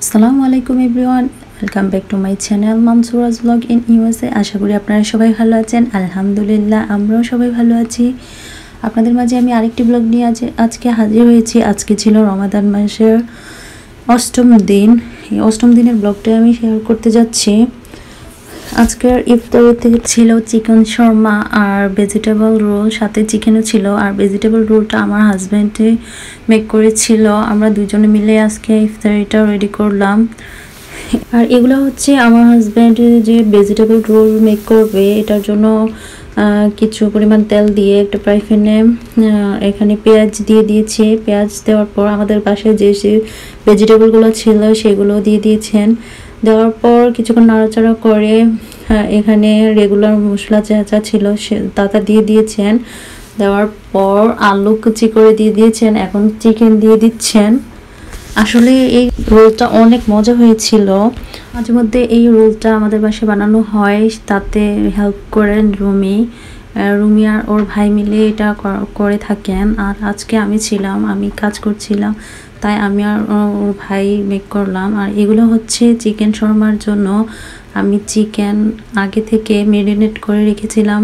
আসসালামু আলাইকুম everyone, welcome back to my channel Mamsuraj vlog in USA. আশা করি আপনারা সবাই ভালো আছেন। আলহামদুলিল্লাহ আমরাও সবাই ভালো আছি। আপনাদের মাঝে আমি আরেকটি ব্লগ নিয়ে আজকে হাজির হয়েছি। আজকে ছিল রমাদান মাসের অষ্টম দিন। এই অষ্টম দিনের ব্লগটা আমি শেয়ার করতে যাচ্ছি। আজকের ইফতারি থেকে ছিল চিকেন শর্মা আর ভেজিটেবল রোল, সাথে চিকেনও ছিল। আর ভেজিটেবল রোলটা আমার হাজব্যান্ডে মেক করেছিল। আমরা দুজনে মিলে আজকে ইফতারিটা রেডি করলাম। আর এগুলো হচ্ছে আমার হাজব্যান্ডের যে ভেজিটেবল রোল মেক করবে, এটার জন্য কিছু পরিমাণ তেল দিয়ে একটা ফ্রাই প্যানে এখানে পেঁয়াজ দিয়ে দিয়েছে। পেঁয়াজ দেওয়ার পর আমাদের বাসায় যে ভেজিটেবলগুলো ছিল সেগুলো দিয়ে দিয়েছেন। দেওয়ার পর কিছুক্ষণ নাড়াচাড়া করে এখানে রেগুলার মশলা যা যা ছিল তা দিয়ে দিয়েছেন। দেওয়ার পর আলু কুচি করে দিয়ে দিয়েছেন। এখন চিকেন দিয়ে দিচ্ছেন। আসলে এই রোলটা অনেক মজা হয়েছিল। মাঝে মধ্যে এই রোলটা আমাদের বাসায় বানানো হয়, তাতে হেল্প করেন রুমি আর ওর ভাই মিলে এটা করে থাকেন। আর আজকে আমি কাজ করছিলাম, তাই আমি আর ওর ভাই মেক করলাম। আর এগুলো হচ্ছে চিকেন শর্মার জন্য আমি চিকেন আগে থেকে ম্যারিনেট করে রেখেছিলাম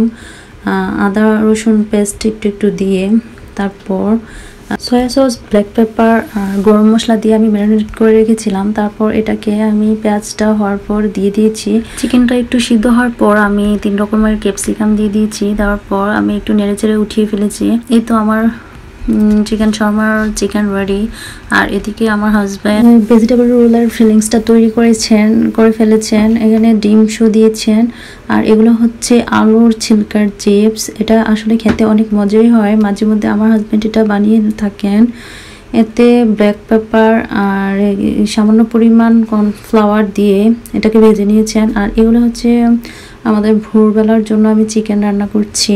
আদা রসুন পেস্ট একটু দিয়ে। তারপর সয়া সস, ব্ল্যাক পেপার আর গরম মশলা দিয়ে আমি ম্যারিনেট করে রেখেছিলাম। তারপর এটাকে আমি পেঁয়াজটা হওয়ার পর দিয়ে দিয়েছি। চিকেনটা একটু সিদ্ধ হওয়ার পর আমি 3 রকমের ক্যাপসিকাম দিয়ে দিয়েছি। দেওয়ার পর আমি একটু নেড়েচেড়ে উঠিয়ে ফেলেছি। এই তো আমার চিকেন শর্মার চিকেন রেডি। আর এদিকে আমার হাজব্যান্ড ভেজিটেবল রোলের ফিলিংসটা তৈরি করে ফেলেছেন। এখানে ডিম শো দিয়েছেন। আর এগুলো হচ্ছে আলুর ছিলকার চিপস। এটা আসলে খেতে অনেক মজাই হয়। মাঝে মধ্যে আমার হাজব্যান্ড এটা বানিয়ে থাকেন। এতে ব্ল্যাক পেপার আর সামান্য পরিমাণ কর্নফ্লাওয়ার দিয়ে এটাকে ভেজে নিয়েছেন। আর এগুলো হচ্ছে আমাদের ভোরবেলার জন্য আমি চিকেন রান্না করছি।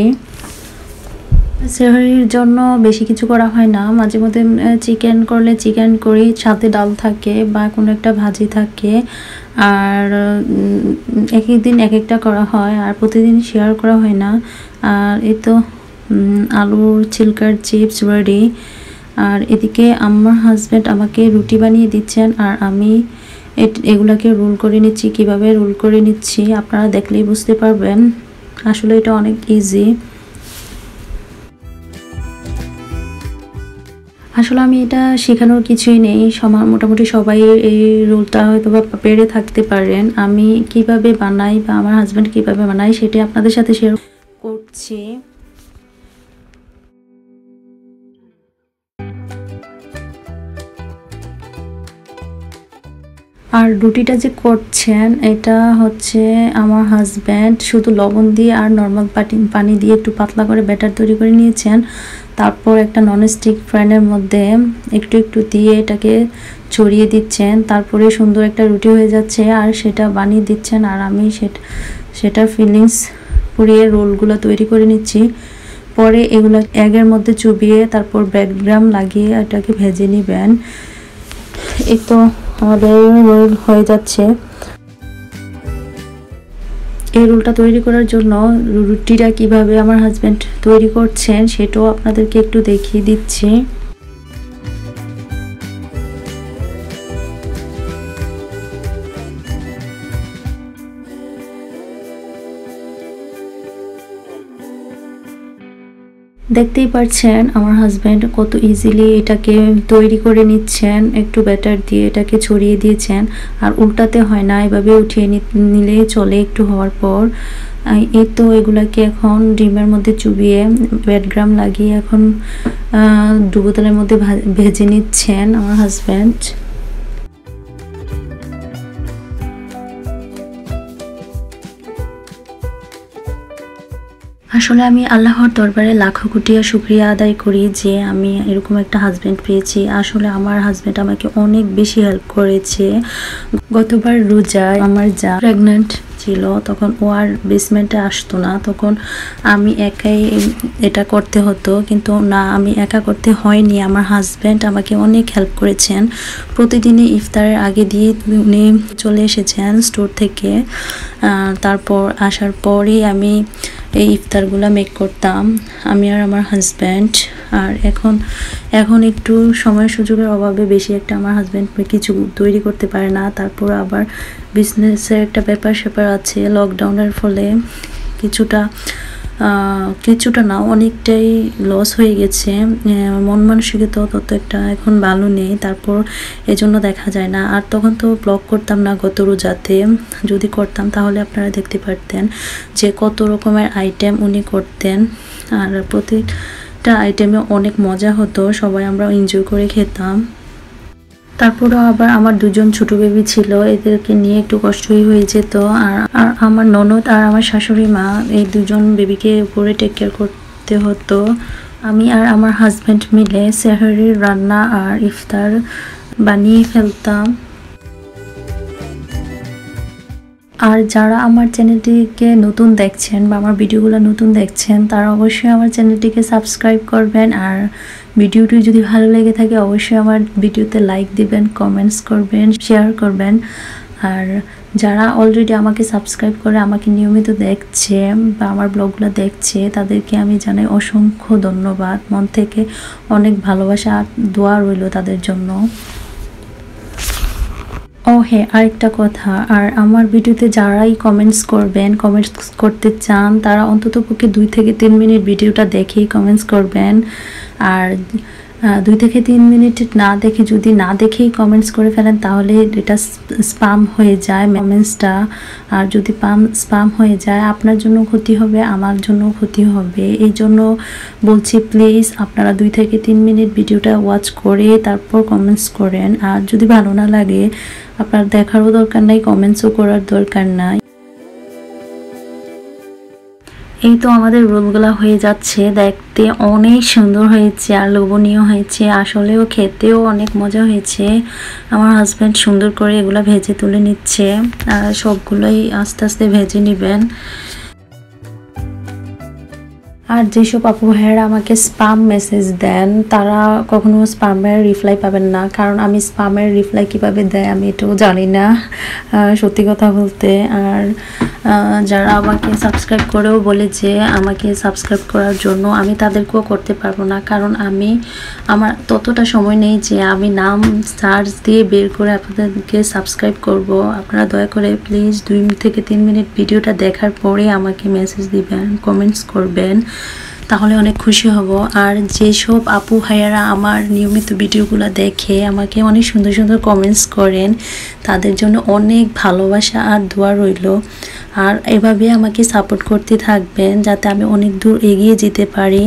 সেহরির জন্য বেশি কিছু করা হয় না। মাঝে মধ্যে চিকেন করলে চিকেন করি, সাথে ডাল থাকে বা কোনো একটা ভাজি থাকে। আর এক এক দিন এক একটা করা হয়, আর প্রতিদিন শেয়ার করা হয় না। আর এই তো আলুর ছিলকার চিপস রেডি। আর এদিকে আমার হাজব্যান্ড আমাকে রুটি বানিয়ে দিচ্ছেন, আর আমি এগুলাকে রোল করে নিচ্ছি। কিভাবে রোল করে নিচ্ছি আপনারা দেখলেই বুঝতে পারবেন। আসলে এটা অনেক ইজি। আসলে আমি এটা শেখানোর কিছুই নেই, মোটামুটি সবাই এই রোলটা হয়তো বা পেরে থাকতে পারেন। আমি কিভাবে বানাই বা আমার হাজব্যান্ড কিভাবে বানাই সেটা আপনাদের সাথে শেয়ার করছি। আর রুটিটা যে করছেন এটা হচ্ছে আমার হাজব্যান্ড শুধু লবণ দিয়ে আর নর্মাল পানি দিয়ে একটু পাতলা করে ব্যাটার তৈরি করে নিয়েছেন। তারপর একটা ননস্টিক প্যানের মধ্যে একটু দিয়ে এটাকে ছড়িয়ে দিচ্ছেন। তারপরে সুন্দর একটা রুটি হয়ে যাচ্ছে আর সেটা বানিয়ে দিচ্ছেন। আর আমি সেটা ফিলিংস পুড়িয়ে রোলগুলো তৈরি করে নিচ্ছি। পরে এগুলো এগের মধ্যে চুবিয়ে তারপর ব্রেডক্রাম লাগিয়ে এটাকে ভেজে নেবেন। এই তো আমাদের রোল হয়ে যাচ্ছে। এই রোলটা তৈরি করার জন্য রুটিটা কিভাবে আমার হাজব্যান্ড তৈরি করছেন সেটাও আপনাদেরকে একটু দেখিয়ে দিচ্ছি। দেখতেই পাচ্ছেন আমার হাজব্যান্ড কত ইজিলি এটাকে তৈরি করে নিচ্ছেন। একটু ব্যাটার দিয়ে এটাকে ছড়িয়ে দিয়েছেন, আর উল্টাতে হয় না, এভাবে উঠিয়ে নিলে চলে একটু হওয়ার পর। এই তো এগুলাকে এখন ডিমের মধ্যে চুবিয়ে ব্রেডক্রাম লাগিয়ে এখন ডুবো তেলের মধ্যে ভেজে নিচ্ছেন আমার হাজব্যান্ড। আসলে আমি আল্লাহর দরবারে লাখো কোটি শুকরিয়া আদায় করি যে আমি এরকম একটা হাজব্যান্ড পেয়েছি। আসলে আমার হাজব্যান্ড আমাকে অনেক বেশি হেল্প করেছে। গতবার রোজায় আমার যা প্রেগন্যান্ট ছিল, তখন ও আর বেসমেন্টে আসতো না, তখন আমি একাই এটা করতে হতো। কিন্তু না, আমি একা করতে হয়নি, আমার হাজব্যান্ড আমাকে অনেক হেল্প করেছেন। প্রতিদিনই ইফতারের আগে দিয়ে উনি চলে এসেছেন স্টোর থেকে। তারপর আসার পরেই আমি এই ইফতারগুলো মেক করতাম আমি আর আমার হাজব্যান্ড। আর এখন একটু সময় সুযোগের অভাবে বেশি একটা আমার হাজব্যান্ড কিছু তৈরি করতে পারে না। তারপর আবার বিজনেসের একটা ব্যাপার আছে, লকডাউনের ফলে কিছুটা না অনেকটাই লস হয়ে গেছে। মন মানসিকতা তত একটা এখন ভালো নেই, তারপর এজন্য দেখা যায় না। আর তখন তো ব্লগ করতাম না গত রোজাতে, যদি করতাম তাহলে আপনারা দেখতে পারতেন যে কত রকমের আইটেম উনি করতেন। আর প্রতিটা আইটেমে অনেক মজা হতো, সবাই আমরা এনজয় করে খেতাম। তারপরেও আবার আমার দুজন ছোট বেবি ছিল, এদেরকে নিয়ে একটু কষ্টই হয়ে যেত। আর আমার ননদ আর আমার শাশুড়ি মা এই দুজন বেবিকে উপরে টেক কেয়ার করতে হতো। আমি আর আমার হাজব্যান্ড মিলে সেহরির রান্না আর ইফতার বানিয়ে ফেলতাম। আর যারা আমার চ্যানেলটিকে নতুন দেখছেন বা আমার ভিডিওগুলো নতুন দেখছেন, তারা অবশ্যই আমার চ্যানেলটিকে সাবস্ক্রাইব করবেন। আর ভিডিওটি যদি ভালো লেগে থাকে অবশ্যই আমার ভিডিওতে লাইক দিবেন, কমেন্টস করবেন, শেয়ার করবেন। আর যারা অলরেডি আমাকে সাবস্ক্রাইব করে আমাকে নিয়মিত দেখছে বা আমার ব্লগগুলো দেখছে, তাদেরকে আমি জানাই অসংখ্য ধন্যবাদ। মন থেকে অনেক ভালোবাসা আর দোয়া রইল তাদের জন্য। ও হ্যাঁ, আরেকটা কথা, আর আমার ভিডিওতে যারাই কমেন্টস করতে চান তারা অন্ততপক্ষে 2 থেকে 3 মিনিট ভিডিওটা দেখেই কমেন্টস করবেন। আর 2 থেকে 3 মিনিট যদি না দেখেই কমেন্টস করে ফেলেন তাহলে এটা স্প্যাম হয়ে যায় কমেন্টসটা। আর যদি স্প্যাম হয়ে যায় আপনার জন্য ক্ষতি হবে, আমার জন্য ক্ষতি হবে। এই জন্য বলছি প্লিজ আপনারা 2 থেকে 3 মিনিট ভিডিওটা ওয়াচ করে তারপর কমেন্টস করেন। আর যদি ভালো না লাগে আপনার দেখারও দরকার নাই, কমেন্টসও করার দরকার নাই। এই তো আমাদের রোলগুলো হয়ে যাচ্ছে, দেখতে অনেক সুন্দর হয়েছে আর লোভনীয় হয়েছে, আসলেও খেতেও অনেক মজা হয়েছে। আমার হাজব্যান্ড সুন্দর করে এগুলো ভেজে তুলে নিচ্ছে, আর সবগুলোই আস্তে আস্তে ভেজে নেবেন। আর যেসব আপু ভাইয়েরা আমাকে স্প্যাম মেসেজ দেন তারা কখনো স্প্যামের রিপ্লাই পাবেন না, কারণ আমি স্প্যামের রিপ্লাই কিভাবে দেয় আমি এটাও জানি না সত্যি কথা বলতে। আর যারা আমাকে সাবস্ক্রাইব করেও বলে যে আমাকে সাবস্ক্রাইব করার জন্য, আমি তাদেরকেও করতে পারবো না, কারণ আমার ততটা সময় নেই যে আমি নাম সার্চ দিয়ে বের করে আপনাদেরকে সাবস্ক্রাইব করব। আপনারা দয়া করে প্লিজ 2 থেকে 3 মিনিট ভিডিওটা দেখার পরে আমাকে মেসেজ দিবেন, কমেন্টস করবেন, তাহলে অনেক খুশি হব। আর যেসব আপু ভাইয়ারা আমার নিয়মিত ভিডিওগুলো দেখে আমাকে অনেক সুন্দর সুন্দর কমেন্টস করেন, তাদের জন্য অনেক ভালোবাসা আর দোয়া রইল। আর এভাবে আমাকে সাপোর্ট করতে থাকবেন যাতে আমি অনেক দূর এগিয়ে যেতে পারি।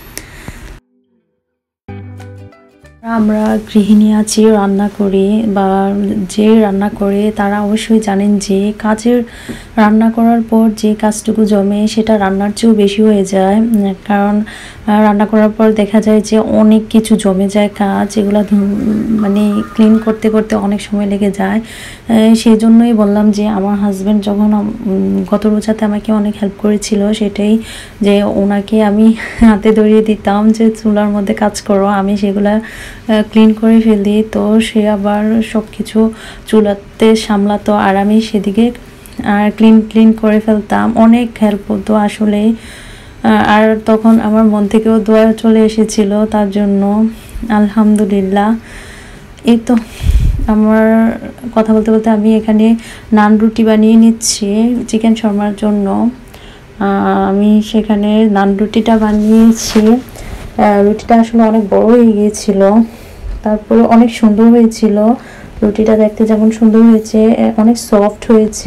আমরা গৃহিণী আছি, রান্না করি বা যে রান্না করে তারা অবশ্যই জানেন যে রান্না করার পর যে কাজটুকু জমে সেটা রান্নার চেয়েও বেশি হয়ে যায়। কারণ রান্না করার পর দেখা যায় যে অনেক কিছু জমে যায় কাজ, এগুলো মানে ক্লিন করতে করতে অনেক সময় লেগে যায়। সেই জন্যই বললাম যে আমার হাজব্যান্ড যখন গত রোজাতে আমাকে অনেক হেল্প করেছিল, সেটাই যে ওনাকে আমি হাতে ধরিয়ে দিতাম যে চুলার মধ্যে কাজ করো, আমি সেগুলা ক্লিন করে ফেলি। তো সে আবার সব কিছু চুলাতে সামলাতো আর আমি সেদিকে আর ক্লিন করে ফেলতাম, অনেক হেল্প হতো আসলে। আর তখন আমার মন থেকেও দোয়া চলে এসেছিল তার জন্য, আলহামদুলিল্লাহ। এই তো আমার কথা বলতে বলতে আমি এখানে নান রুটি বানিয়ে নিচ্ছি চিকেন শর্মার জন্য। আমি সেখানে নান রুটিটা বানিয়েছি, রুটিটা আসলে অনেক বড় হয়ে গিয়েছিল, তারপরে অনেক সুন্দর হয়েছিল। রুটিটা দেখতে যেমন সুন্দর হয়েছে, অনেক সফট হয়েছে।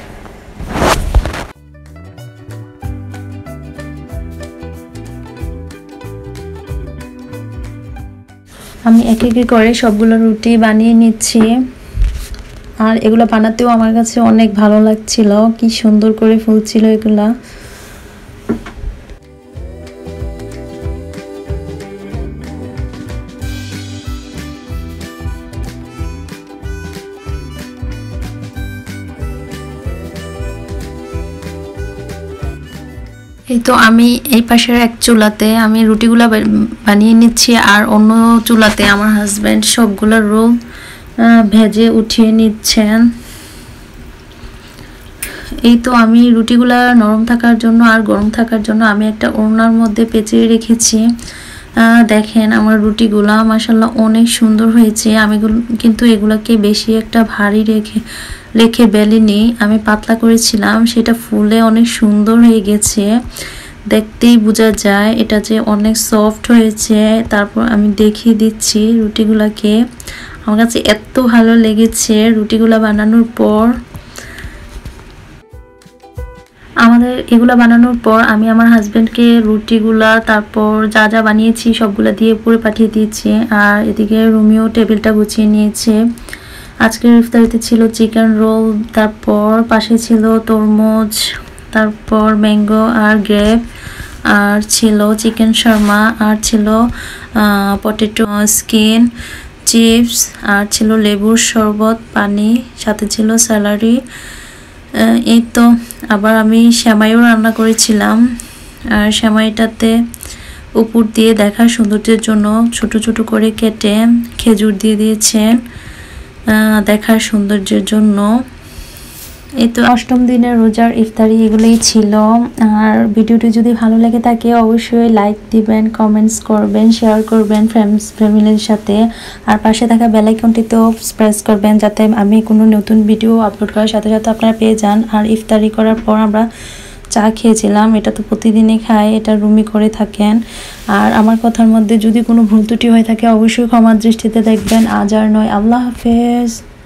আমি এক এক করে সবগুলো রুটি বানিয়ে নিচ্ছি, আর এগুলো বানাতেও আমার কাছে অনেক ভালো লাগছিল, কি সুন্দর করে ফুলছিল এগুলা। এই তো আমি এই পাশের এক চুলাতে আমি রুটিগুলা বানিয়ে নিচ্ছি, আর অন্য চুলাতে আমার হাজব্যান্ড সবগুলো রোল ভেজে উঠিয়ে নিচ্ছেন। এই তো আমি রুটিগুলা নরম থাকার জন্য আর গরম থাকার জন্য আমি একটা ওড়নার মধ্যে পেঁচিয়ে রেখেছি। দেখেন আমার রুটিগুলা মাশাআল্লাহ অনেক সুন্দর হয়েছে। আমি কিন্তু এগুলাকে বেশি একটা ভারী রেখে বেলিনি, আমি পাতলা করেছিলাম, সেটা ফুলে অনেক সুন্দর হয়ে গেছে। দেখতেই বোঝা যায় এটা যে অনেক সফট হয়েছে। তারপর আমি দেখিয়ে দিচ্ছি রুটিগুলাকে। আমার কাছে এত ভালো লেগেছে রুটিগুলা বানানোর পর। আমাদের এগুলা বানানোর পর আমি আমার হাজবেন্ডকে রুটিগুলা তারপর যা যা বানিয়েছি সবগুলা দিয়ে পুরো পাঠিয়ে দিয়েছি। আর এদিকে রুমিও টেবিলটা গুছিয়ে নিয়েছে। আজকের ইফতারিতে ছিল চিকেন রোল, তারপর পাশে ছিল তরমুজ, তারপর ম্যাঙ্গো আর গ্রেপ, আর ছিল চিকেন শর্মা, আর ছিল পটেটো স্কিন চিপস, আর ছিল লেবুর শরবত, পানি, সাথে ছিল স্যালারি। এই তো আবার আমি সেমাইও রান্না করেছিলাম। আর সেমাইটাতে উপর দিয়ে দেখার সৌন্দর্যের জন্য ছোট ছোট করে কেটে খেজুর দিয়ে দিয়েছেন দেখার সৌন্দর্যের জন্য। এই তো 8ম দিনের রোজার ইফতারি এগুলোই ছিল। আর ভিডিওটি যদি ভালো লেগে থাকে অবশ্যই লাইক দিবেন, কমেন্টস করবেন, শেয়ার করবেন ফ্রেন্ডস ফ্যামিলির সাথে। আর পাশে থাকা বেল আইকনটিতেও প্রেস করবেন যাতে আমি কোনো নতুন ভিডিও আপলোড করার সাথে সাথে আপনারা পেয়ে যান। আর ইফতারি করার পর আমরা চা খেয়েছিলাম, এটা তো প্রতিদিনই খাই, এটা রুমি করে থাকেন। আর আমার কথার মধ্যে যদি কোনো ভুল ত্রুটি হয়ে থাকে অবশ্যই ক্ষমার দৃষ্টিতে দেখবেন। আজ আর নয়, আল্লাহ হাফেজ।